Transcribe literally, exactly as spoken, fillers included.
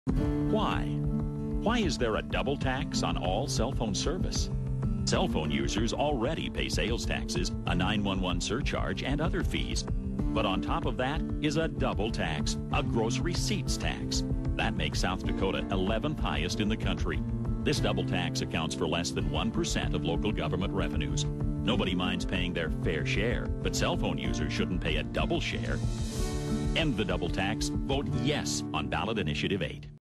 Why? Why is there a double tax on all cell phone service? Cell phone users already pay sales taxes, a nine one one surcharge, and other fees. But on top of that is a double tax, a gross receipts tax. That makes South Dakota eleventh highest in the country. This double tax accounts for less than one percent of local government revenues. Nobody minds paying their fair share, but cell phone users shouldn't pay a double share. End the double tax. Vote yes on Ballot Initiative eight.